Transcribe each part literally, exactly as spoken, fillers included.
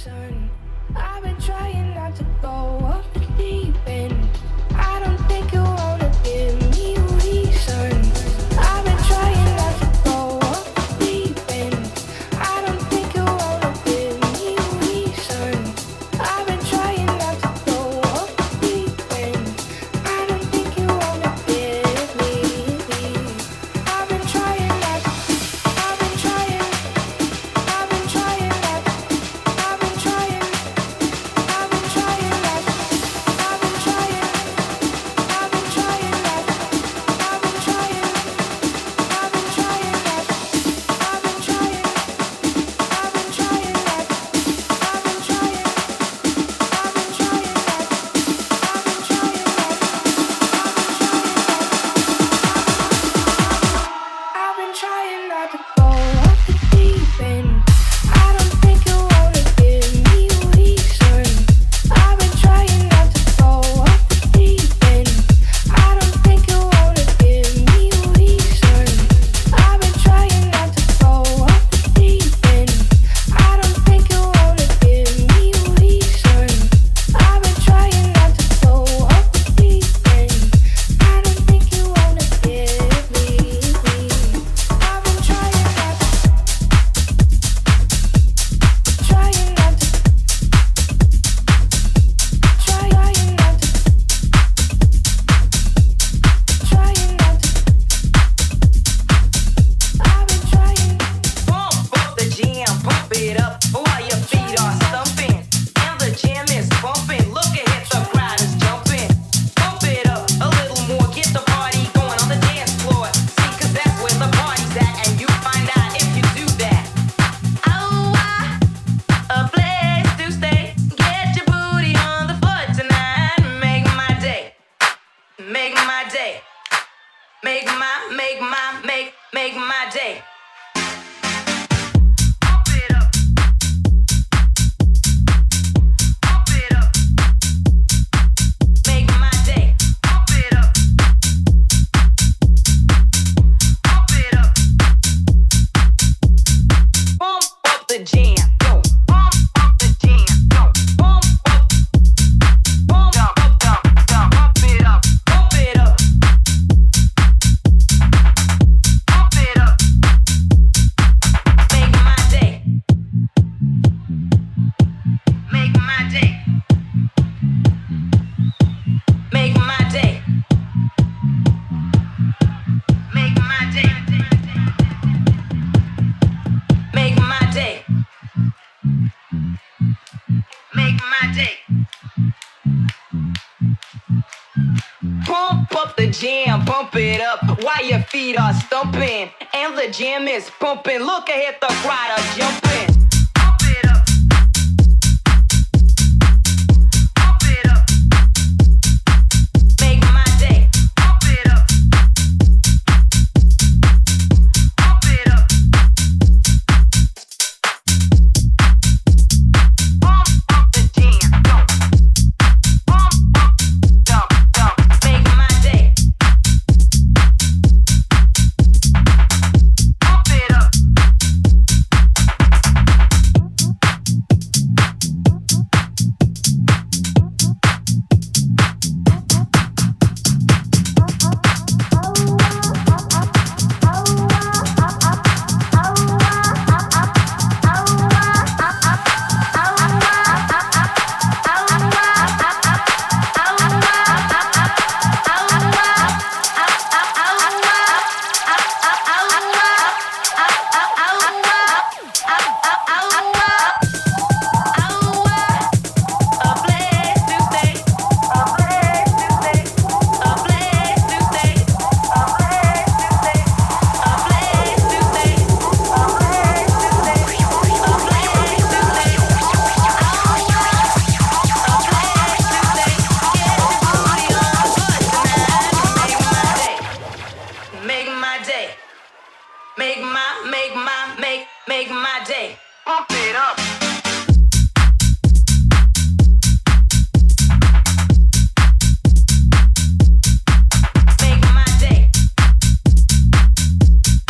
reason. I've been trying not to go off the deep end. I don't think you wanna give me a reason. I've been trying not to go off the deep end. I don't think you wanna give me a reason. I've been trying not to go off the deep end. I don't think you wanna give me. I've been trying not to. I've been trying. I've been trying not to. I've been trying. I've been trying not to. I've been trying. I've been trying not to. I've been trying. I've been trying not to. I've been trying. I've been trying not to. I've been trying. I've been trying not to. I've been trying not to. I've been trying not to go off the deep end. I don't think you wanna give me a reason. I've been trying not to go off the deep end. I don't think you wanna give me a reason. I've been trying not to go off the deep end. I don't think you wanna give me a reason. I've been trying not to go off the deep end. I don't think you wanna give me. I've been trying not to. Trying not to. Trying not to. Trying not to. I've been trying. Pump up the jam, pump it up while your feet are stumping. And the jam is bumping. Look ahead, the crowd is jumping. Pump it up a little more, get the party going on the dance floor. See, 'cause that's where the party's at, and you find out if you do that. Oh, I, a place to stay. Get your booty on the floor tonight. Make my day. Make my day. Make my, make my, make, make my day. Pump it up. Pump it up. Make my day. Pump it up. Pump it up. Pump up the jam. Yo. Pump up the jam. Yo. Pump up. Pump up, dump, dump. Pump it up. Pump it up. Pump it up. Make my day. Make my day. Make my day. Make my day. Make my day. Make my day. Pump up the jam, pump it up while your feet are stumping. And the jam is pumping. Look ahead, the crowd are jumping. Pump it up. Pump it up. Make my day. Pump it up. Pump it up. Pump up the jam. Go. Pump up, dump, dump. Make my day. Pump it up.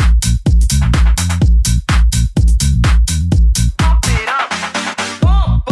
Pump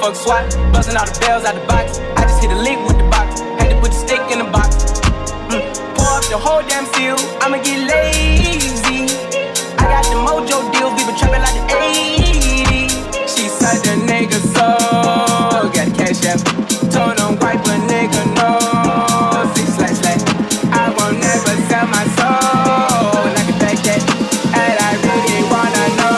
motherfucker swat, buzzing all the bells out the box. I just hit a lick with the box, had to put the stick in the box. Mm. Pour up the whole damn field, I'ma get lazy. I got the mojo deals, we been trapping like the eighties. She said the nigga so got the cash out, told him wipe a nigga no. Six slash slash, I won't never sell my soul. Like a back that, and I really wanna know.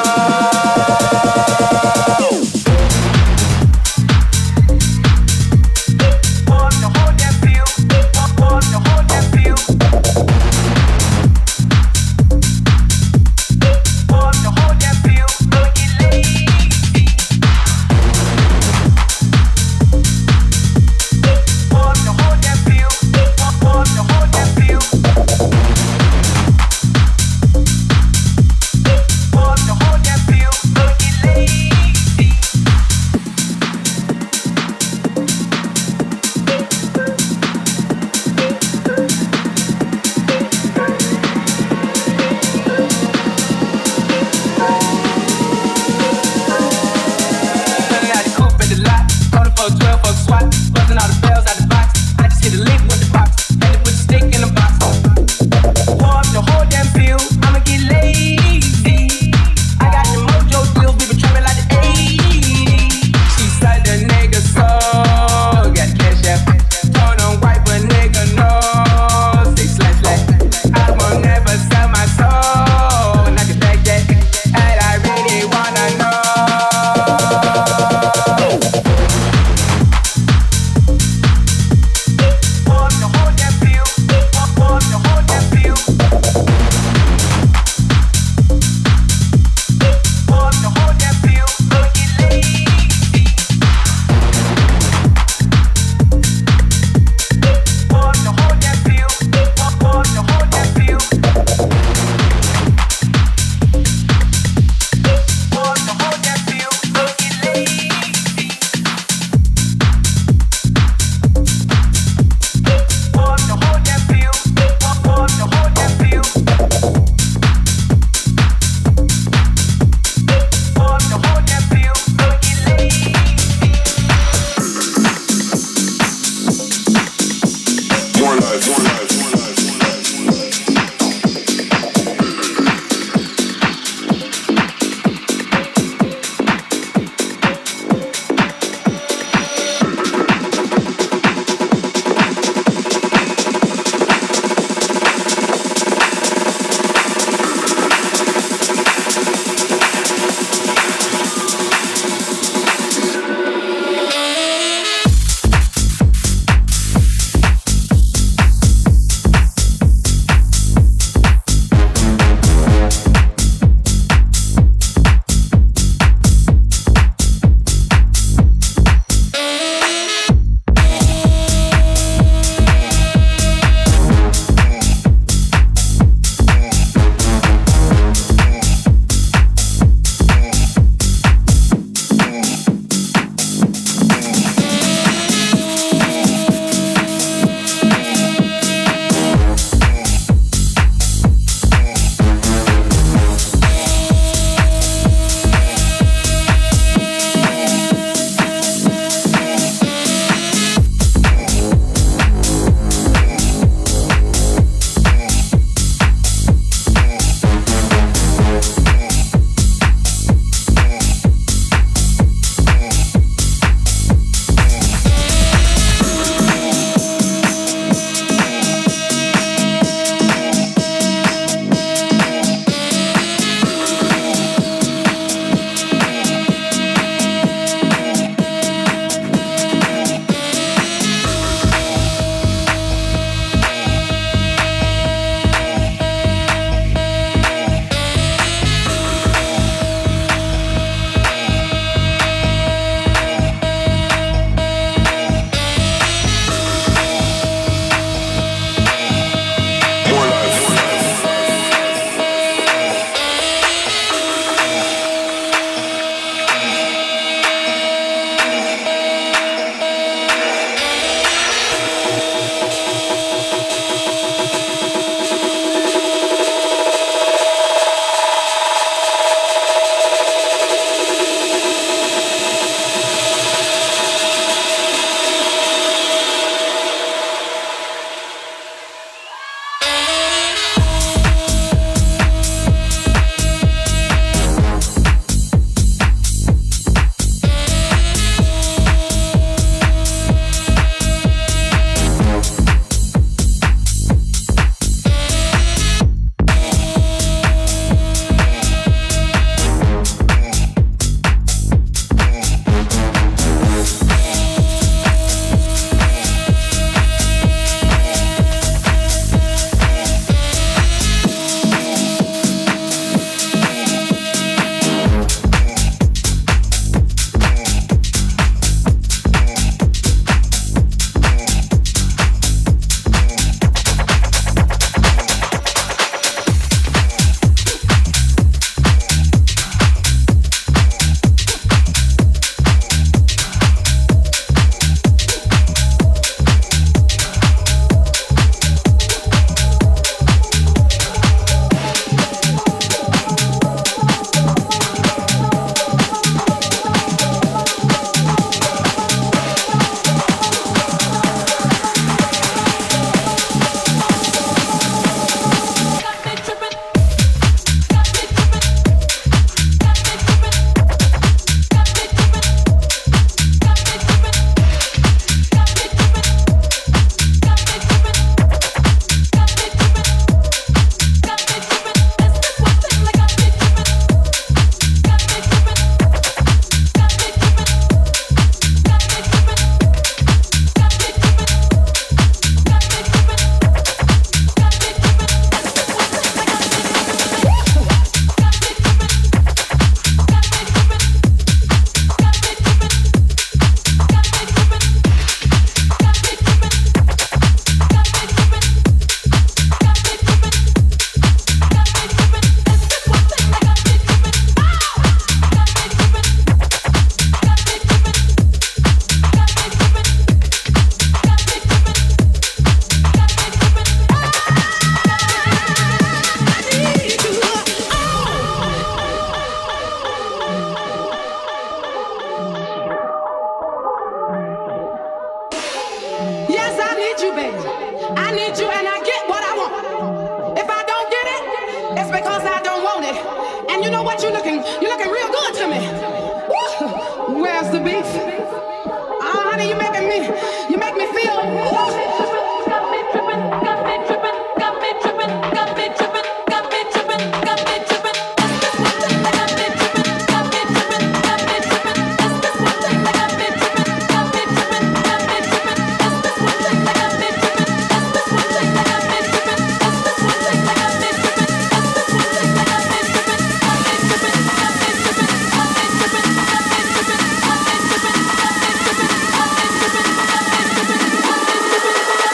I need you and I get what I want. If I don't get it, it's because I don't want it. And you know what? You're looking, you're looking real good to me. Woo! Where's the beef? Ah, honey, you making me, you make me feel. Woo! Got me tripping, got me tripping, got me tripping, got me tripping, got me tripping, got me tripping. That's this one thing that got me tripping, got me tripping, got me tripping. That's this one thing that got me tripping, got me tripping, got me tripping. That's this one thing that got me tripping, that's this one thing that got me tripping, that's this one thing that got me tripping, that's this one thing that got me tripping, got me tripping, got me tripping, got me tripping, got me tripping, got me tripping, got me tripping, got me tripping, got me tripping, got me tripping, got me tripping.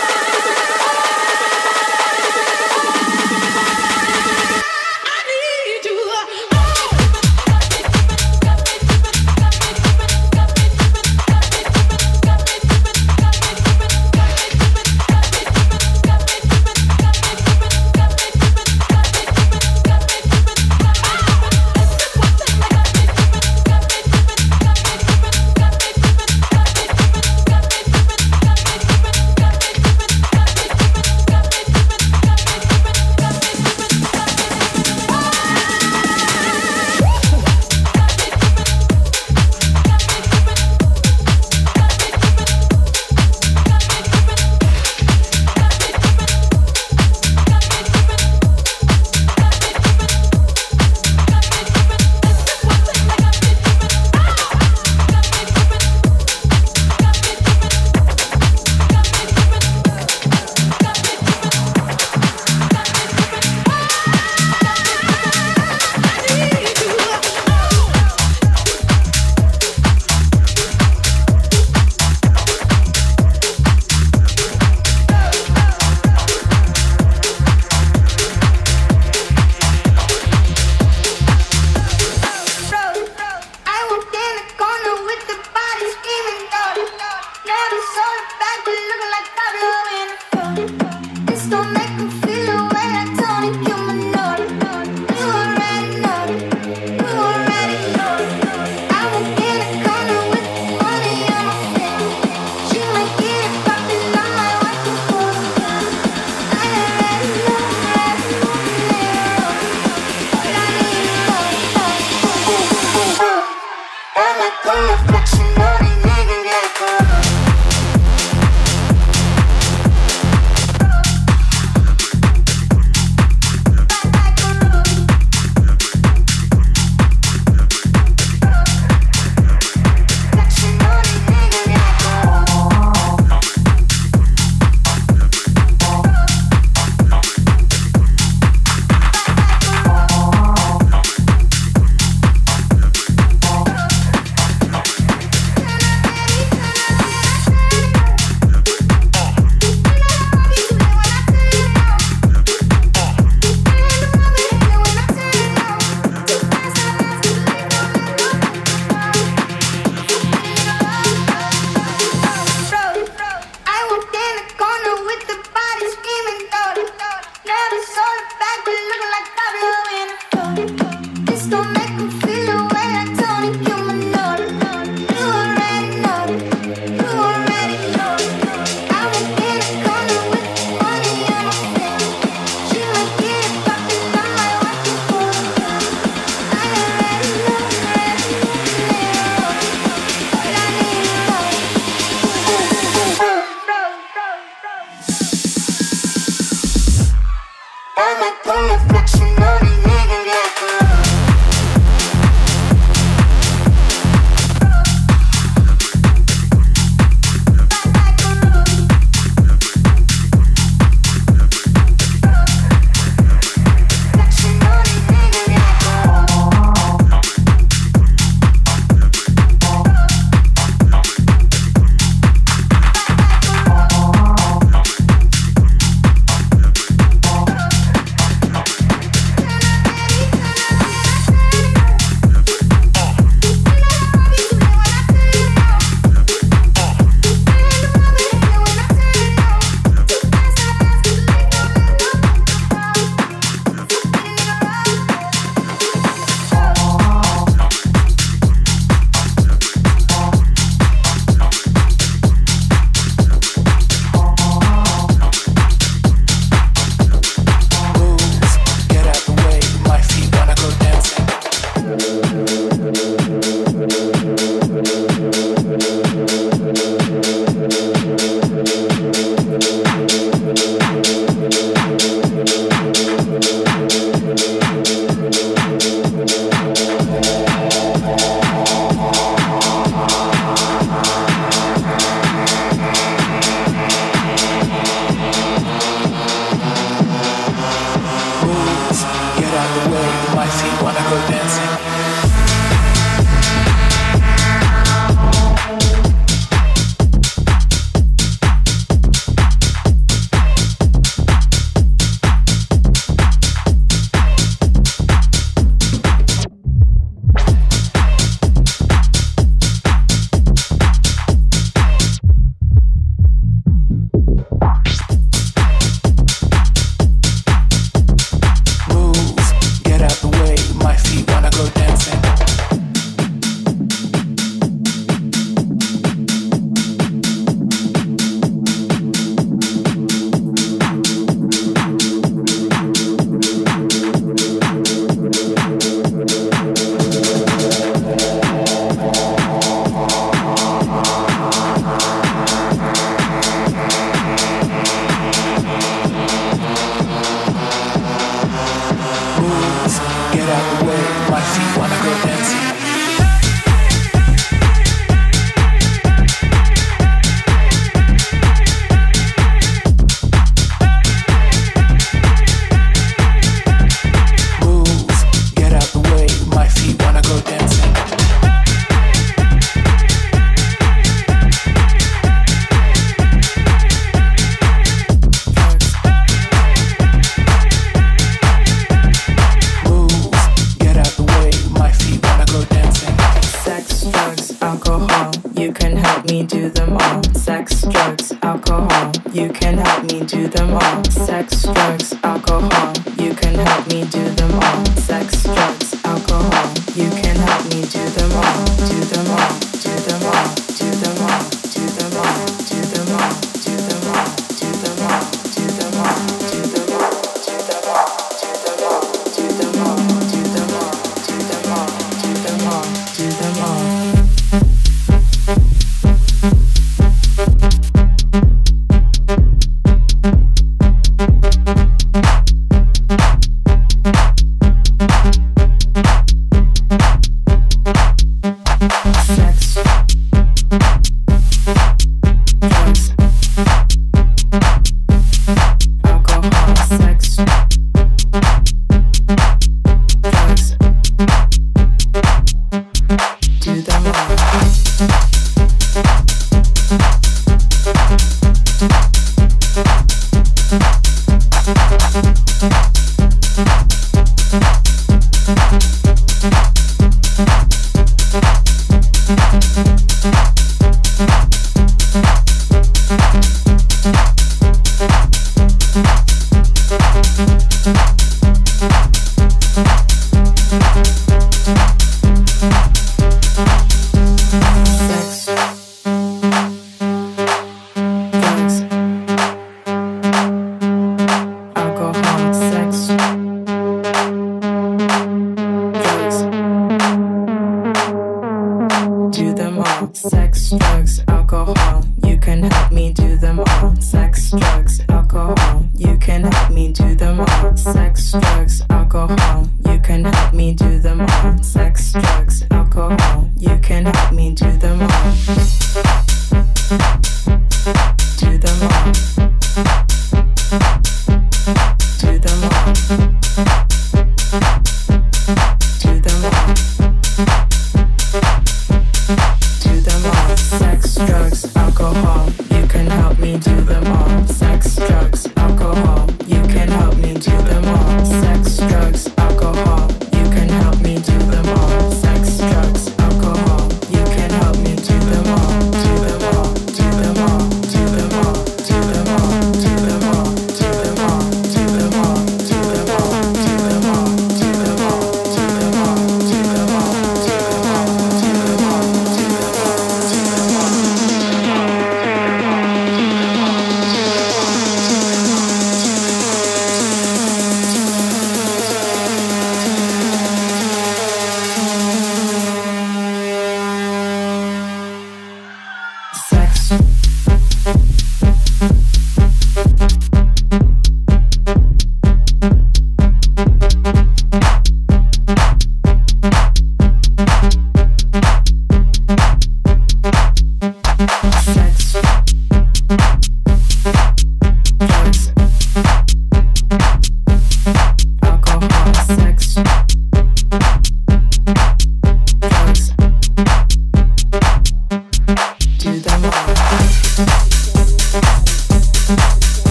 Sex, drugs, alcohol, you can help me do them all. Sex, drugs, alcohol, you can help me do them all. Sex, drugs, alcohol, you can help me do them all. Do them all, do them all, do them all, do them all, do them all, do them all, do them all, do them all, do them all, do them all, do them all, do them all, do them all, do them all, do them all, do them all.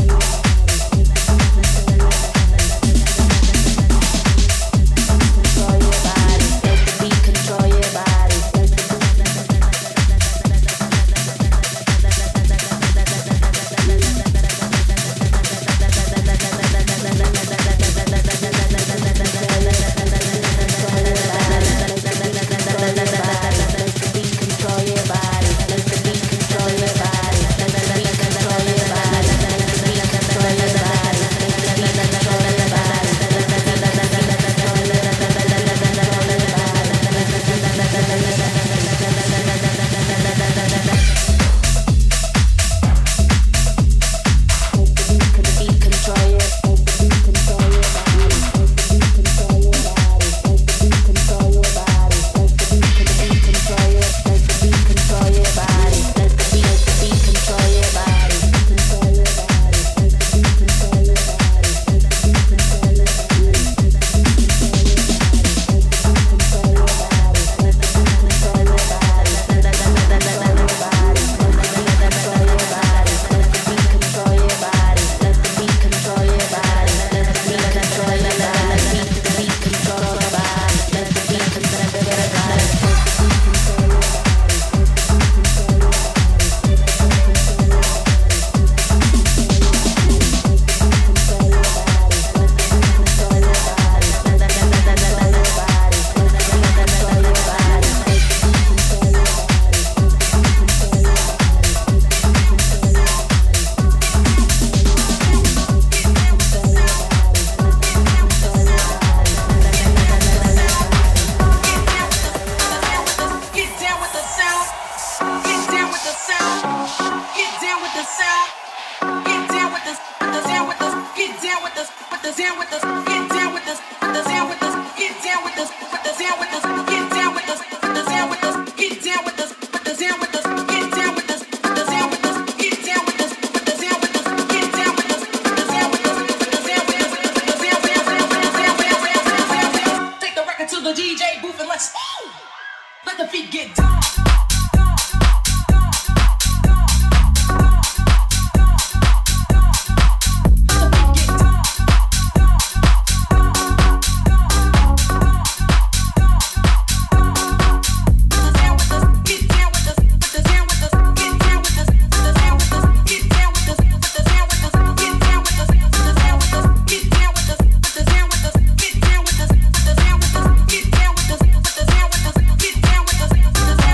Control Get down with us.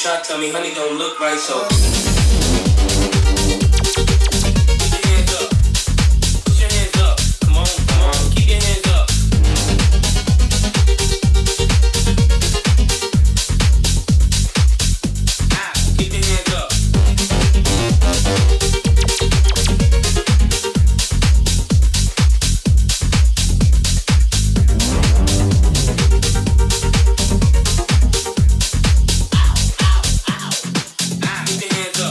try to tell me honey don't look right, so. Hands up.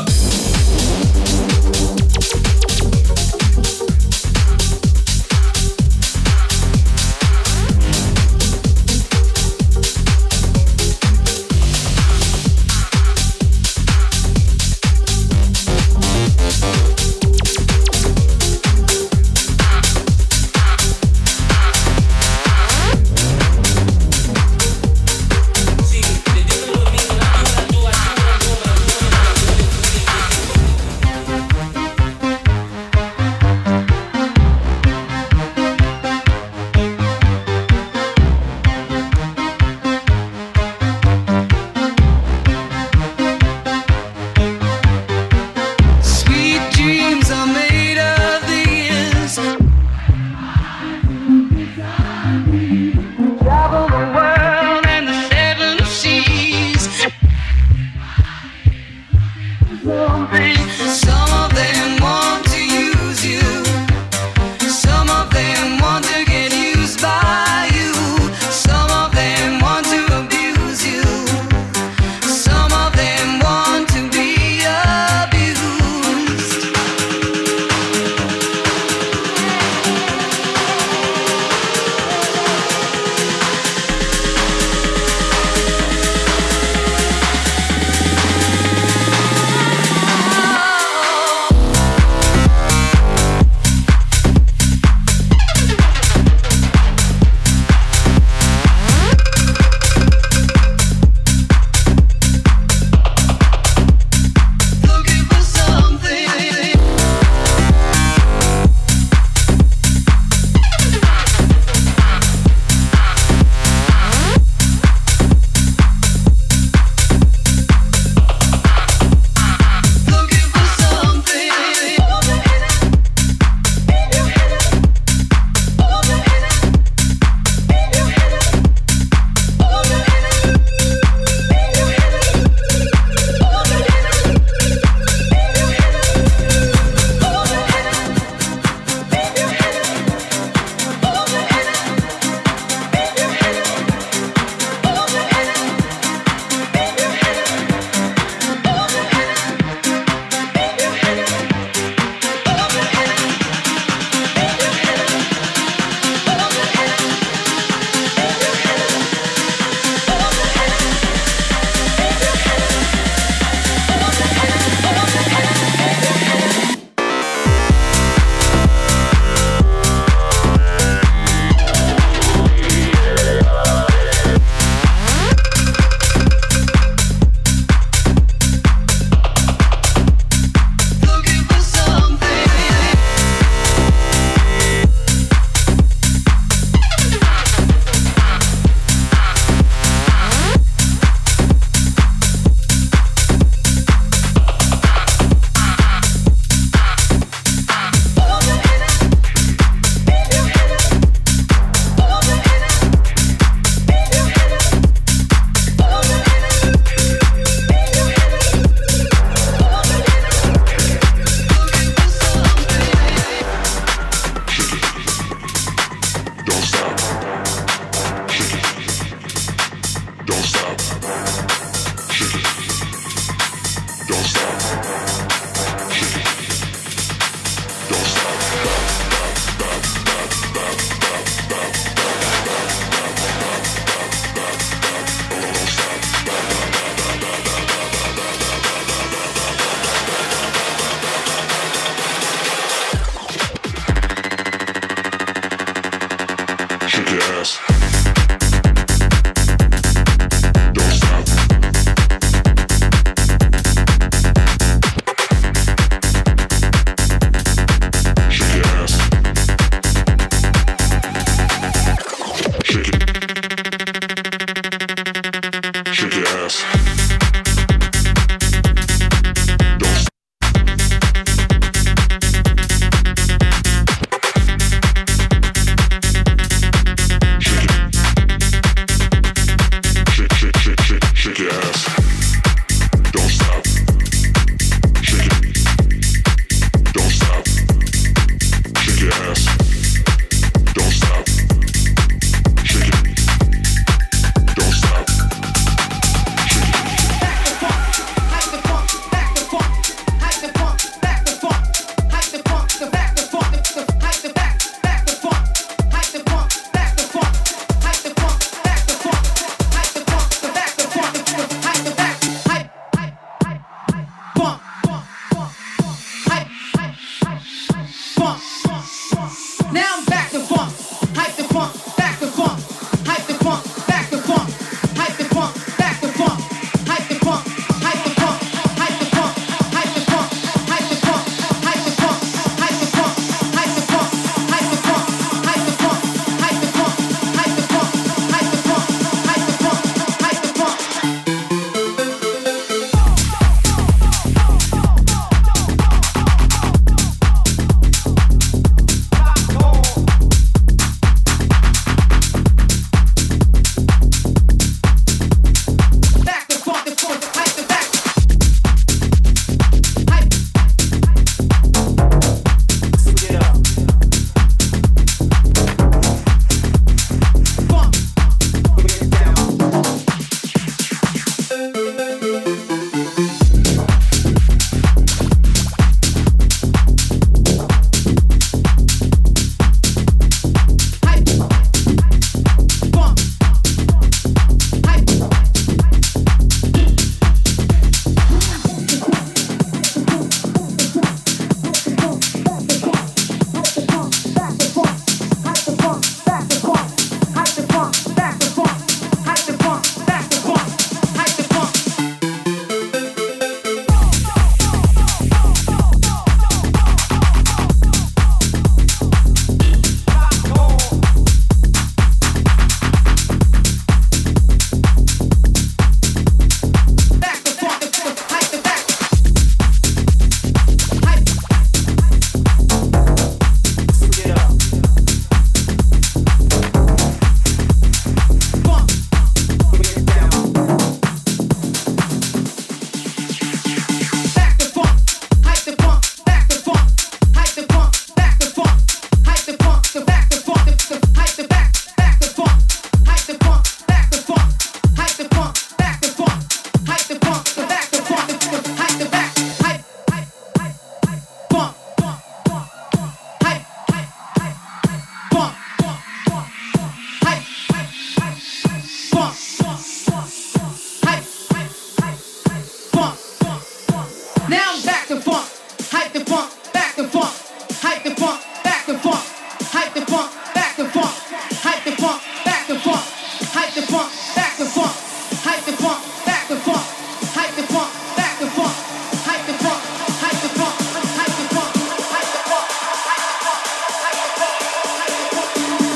funk, back to funk, hype the funk, back to funk, hype the funk, back to funk, hype the funk, hype the funk, hype the funk, hype the funk, hype the funk, hype the funk, hype the funk,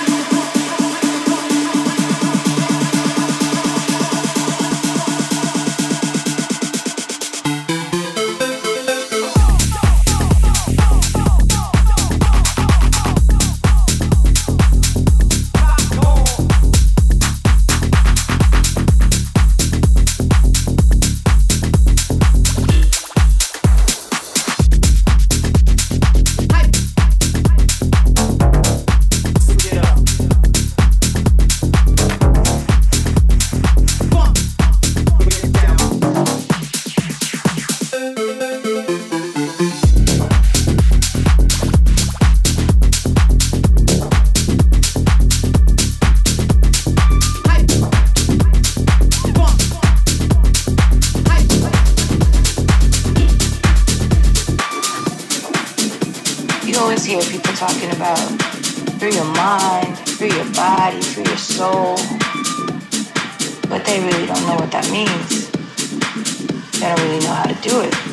You always hear people talking about free your mind, free your body, free your soul, but they really don't know what that means. They don't really know how to do it.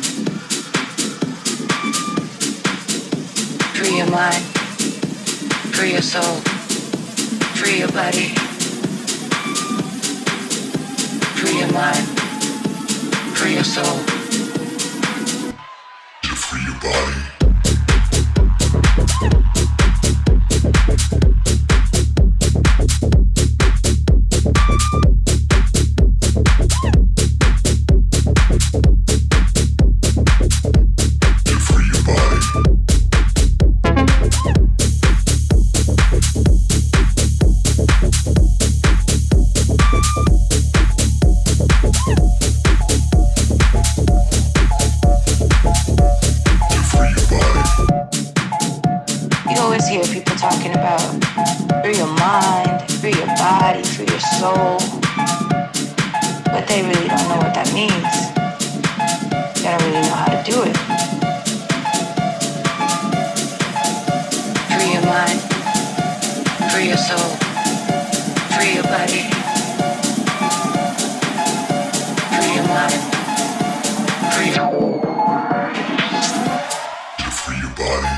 Free your mind, free your soul, free your body, free your mind, free your soul. To free your body. Hear people talking about free your mind, free your body, free your soul, but they really don't know what that means. They don't really know how to do it. Free your mind, free your soul, free your body, free your mind, free your To free your body.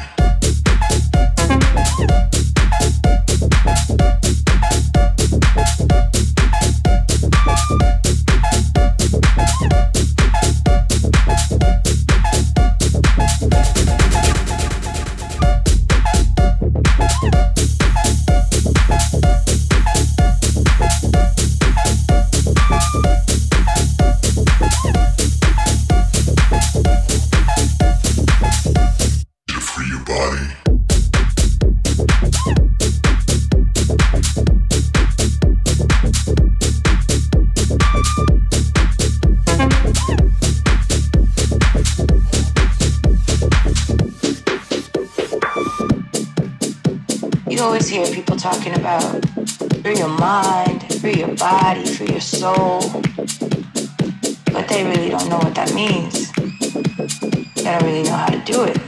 You always hear people talking about free your mind, free your body, free your soul, but they really don't know what that means. They don't really know how to do it.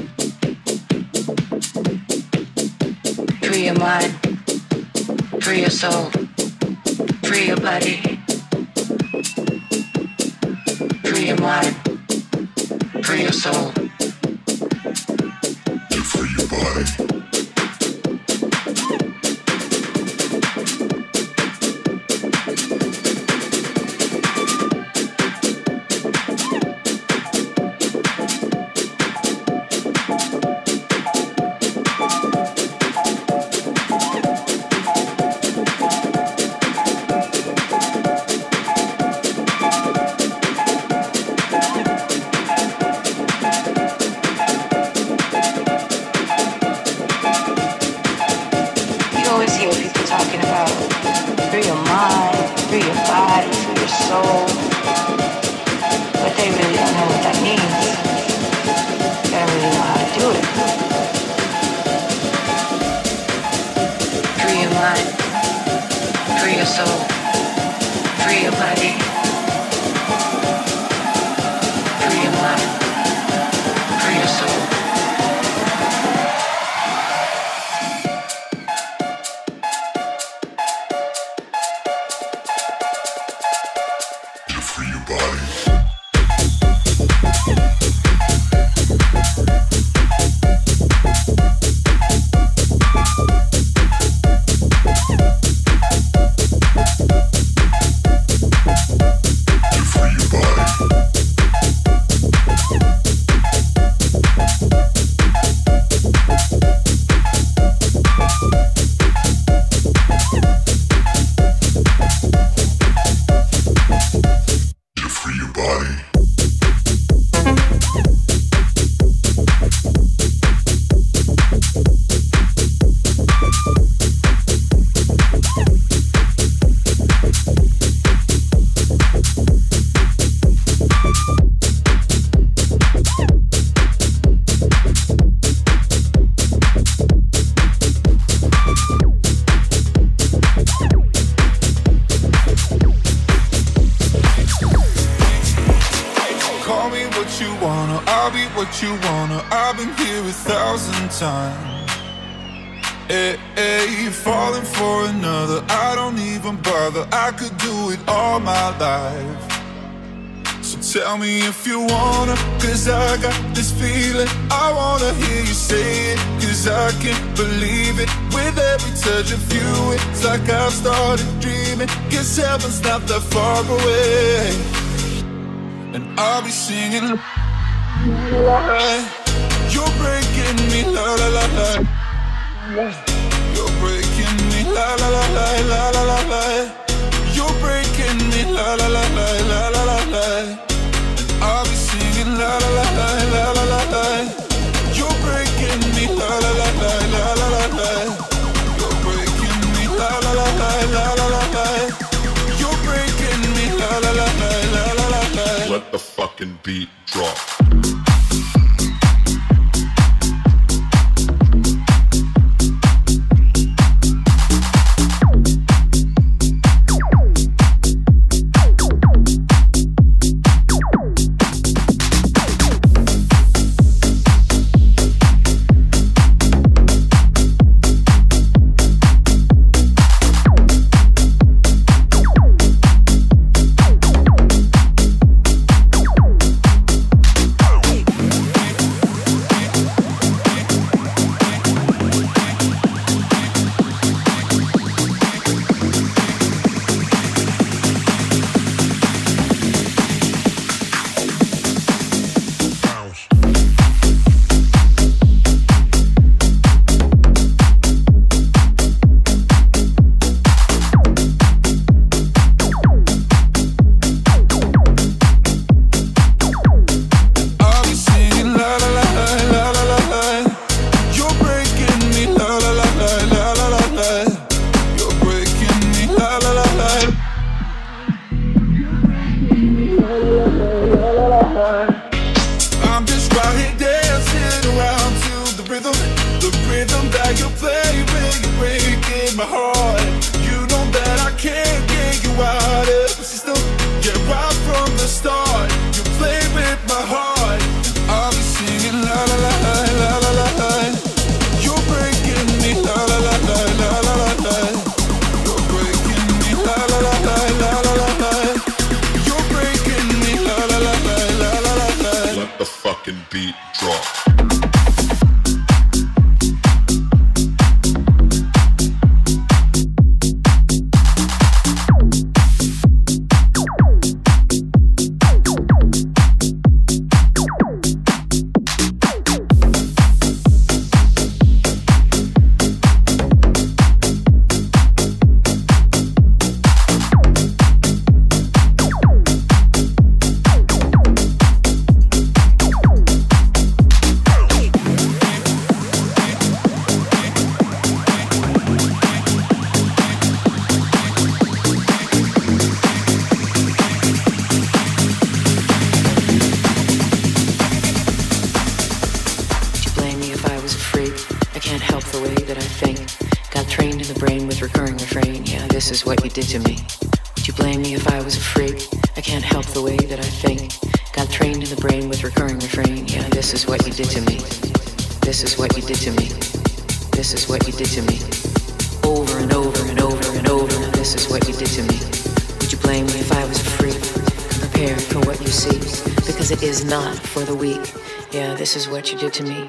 Free your mind, free your soul, free your body, free your mind, free your soul. To free your body. Time. Hey, hey, falling for another, I don't even bother. I could do it all my life. So tell me if you wanna, cause I got this feeling. I wanna hear you say it, cause I can't believe it. With every touch of you, it's like I've started dreaming. Cause heaven's not that far away. And I'll be singing. You're breaking me, la la la la. You're breaking me, la la la la la la la la. You're breaking me, la la la la la la la la. And I'll be singing, la la la la la la la la. You're breaking me, la la la la la la la la. You're breaking me, la la la la la la la la. You're breaking me, la la la la la la la la. Let the fucking beat drop. Beat drop. this is what you did to me. Would you blame me if I was a freak? I can't help the way that I think. Got trained in the brain with recurring refrain. Yeah, this is what you did to me. This is what you did to me. This is what you did to me. Over and over and over and over. This is what you did to me. Would you blame me if I was a freak? prepared for what you see, because it is not for the weak. Yeah, this is what you did to me.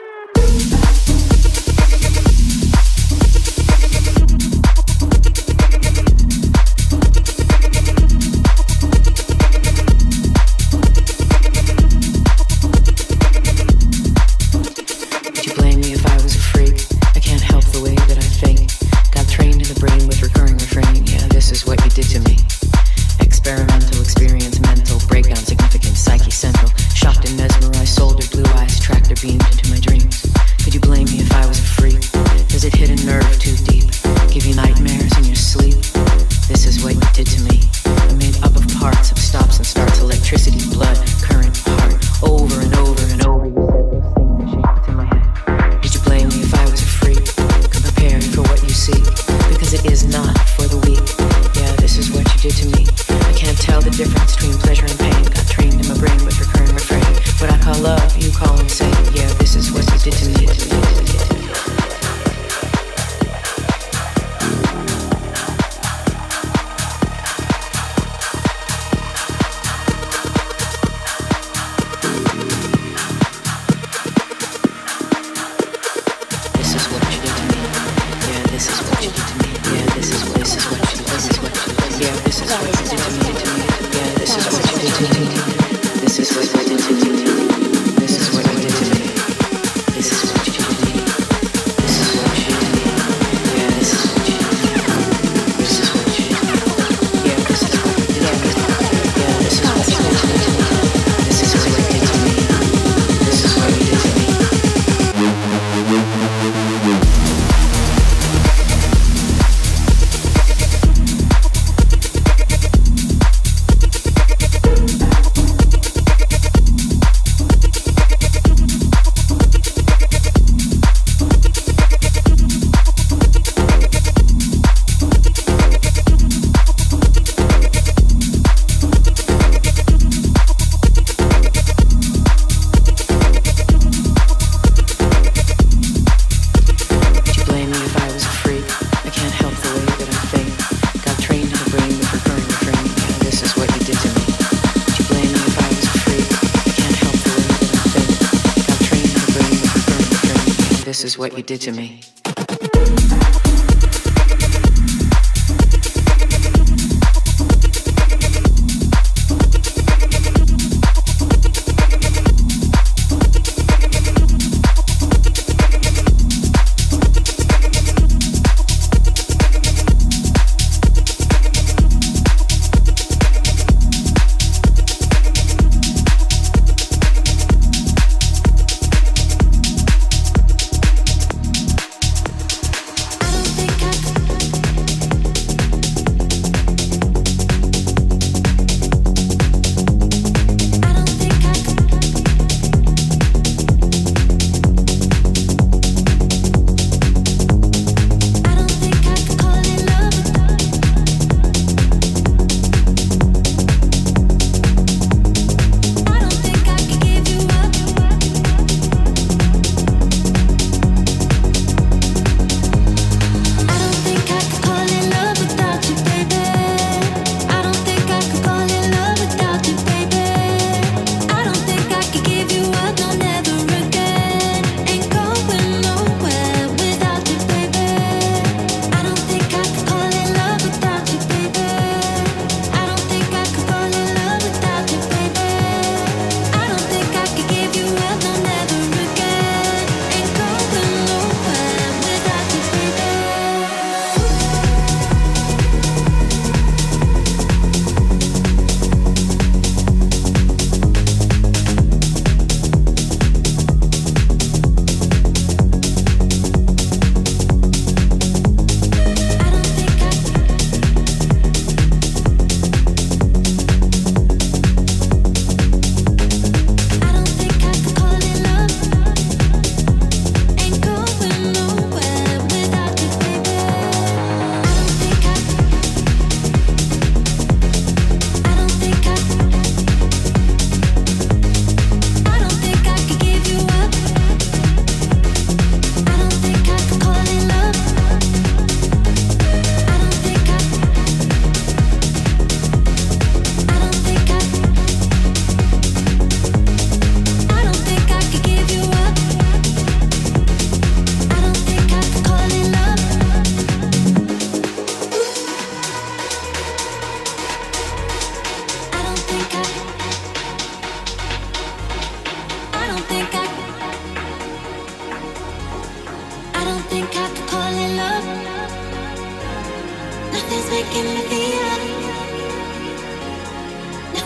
This is what you did to me.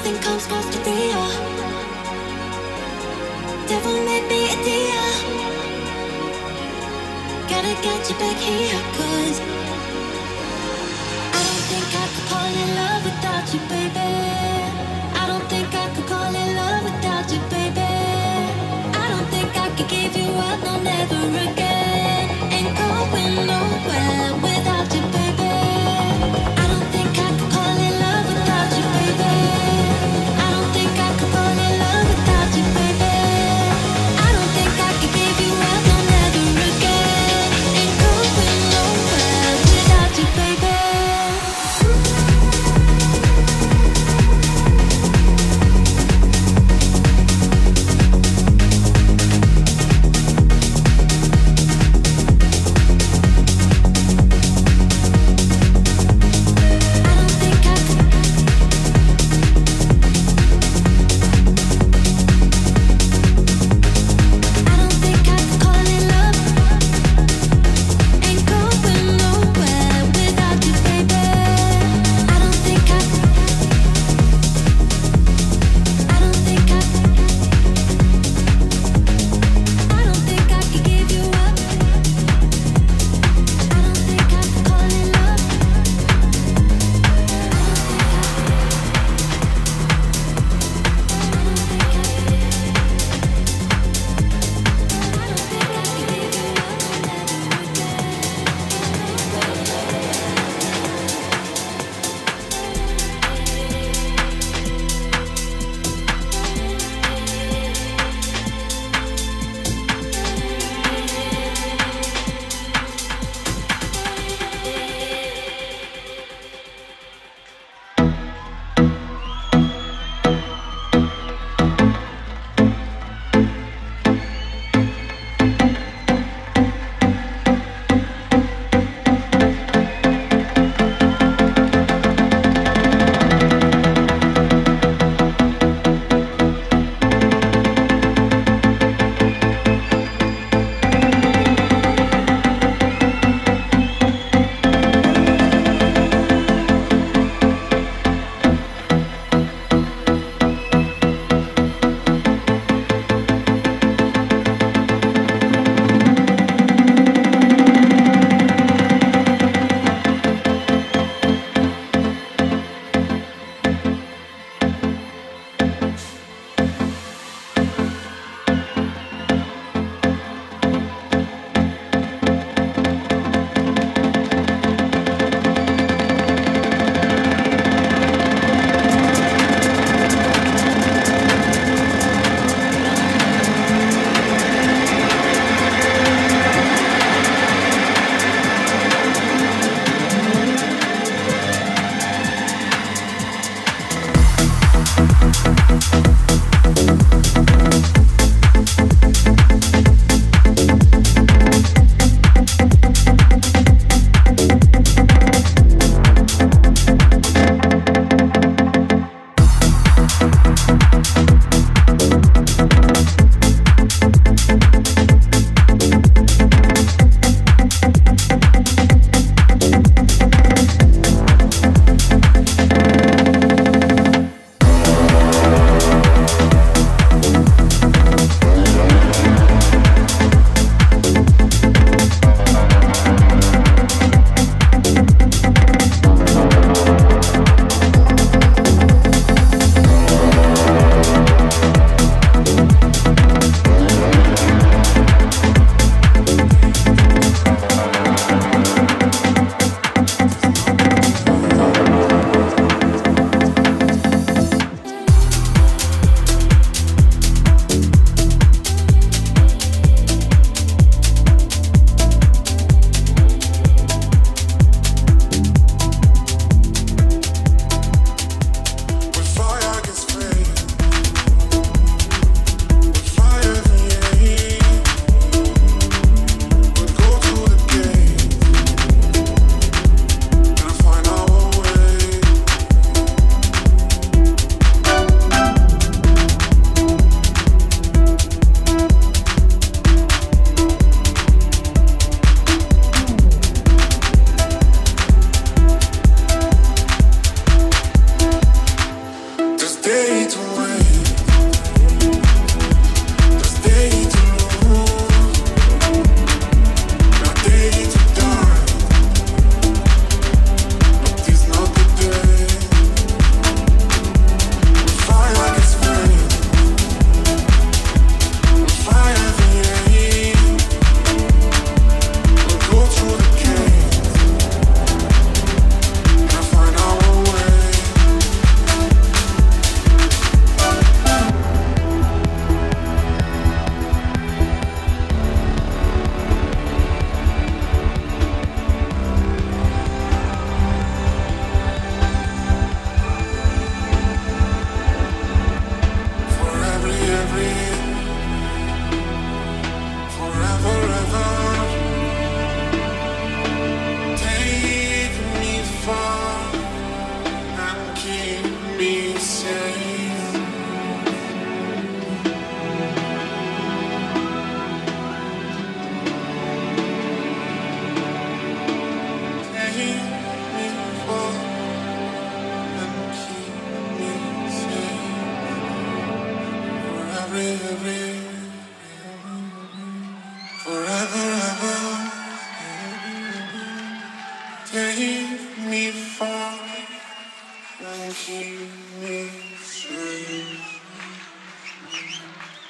Nothing comes close to real. Devil made me a deal. Gotta get you back here, cause I don't think I could call it love without you, baby. I don't think I could call it love without you, baby. I don't think I could give you up, no, never again. Ain't going nowhere without you, baby. I don't think I could call it love without you, baby. I don't think I could call it love without you, baby. I don't think I could give you up, no, never again. Ain't going nowhere forever, ever. Take me far and keep me safe.